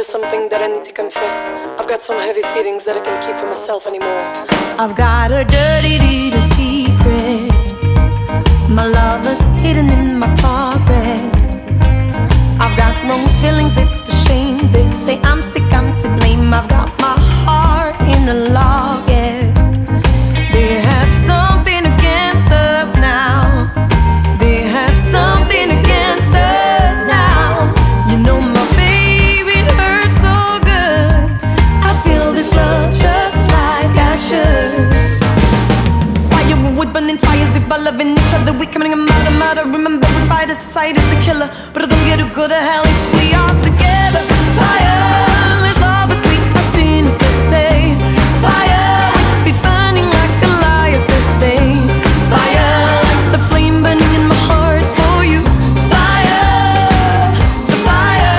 there's something that I need to confess. I've got some heavy feelings that I can't keep for myself anymore. I've got a dirty little secret. My love is hidden in my closet. I've got wrong feelings, it's a shame. They say I'm sick, I'm to blame. I've got my heart in a locket. They have something against us now. They have something against us now. You know my baby, it hurts so good. I feel this love just like I should. Fire, we would burn in fires if by loving each other we coming a matter. Remember we fight as society is a killer, but I don't get to go to hell if we are together. Fire is all the sweet as sin is they say. Fire, we'd be burning like a lie as they say. Fire, like the flame burning in my heart for you. Fire, the fire.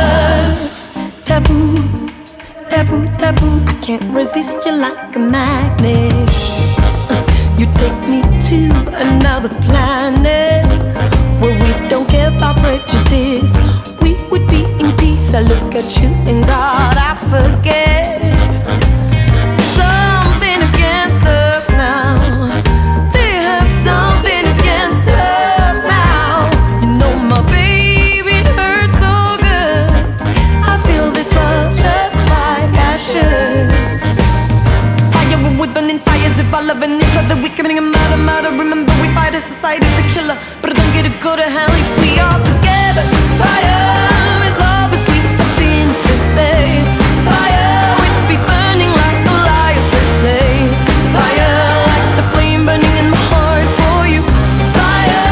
Taboo, taboo, taboo. I can't resist you like a magnet. You take me to another planet where we don't care about prejudice. We would be in peace. I look at you and God, I forget. Something against us now. They have something against us now. You know my baby, it hurts so good. I feel this love just like I should. Fire, we would burn in fires if by loving each other we committing a matter. Remember we fight as society's a killer, but I don't get to go to hell if we are together. Fire is love is sweet as sin is they say. Fire, we'd be burning like the liars they say. Fire, like the flame burning in my heart for you. Fire,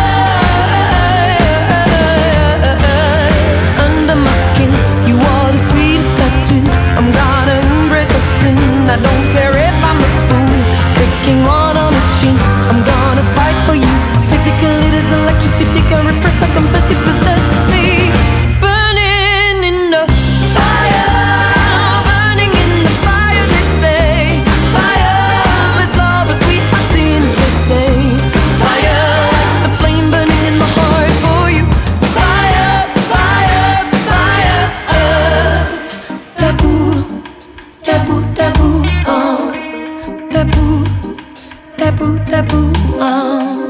under my skin, you are the sweetest tattoo. I'm gonna embrace my sin. I don't care if I'm a fool, taking one on the chin. I'm gonna fight for you. Physically, it is electricity. Can repress, I confess you possess me. Burning in the fire, burning in the fire, they say. Fire is love, as sweet as sin is they say. Fire, like the flame burning in my heart for you. Fire, fire, fire. Taboo, taboo, taboo. Taboo, taboo, taboo.